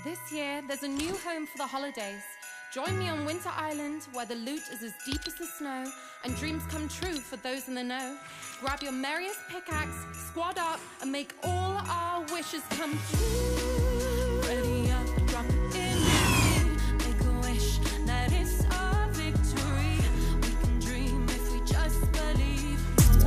This year, there's a new home for the holidays. Join me on Winter Island, where the loot is as deep as the snow, and dreams come true for those in the know. Grab your merriest pickaxe, squad up, and make all our wishes come true. Ready up, drop it in the sea. Make a wish that it's our victory. We can dream if we just believe.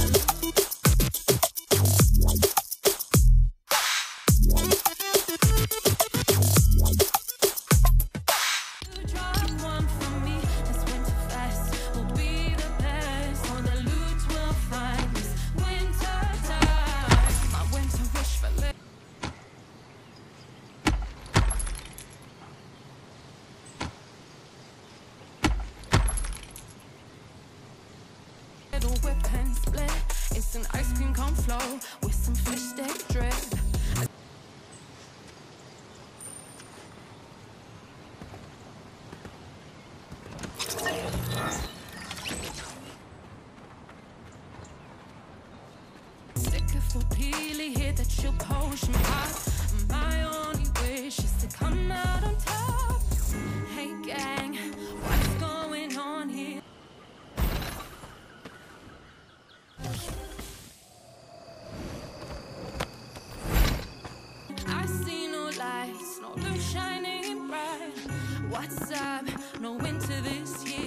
Whip and split. It's an ice cream cone flow with some fish stick drip. Sticker for Peely, hear that she'll potion hot. My only wish is to come out on top. Hey gang, what's going on here? I see no lights, no blue shining bright. What's up? No winter this year.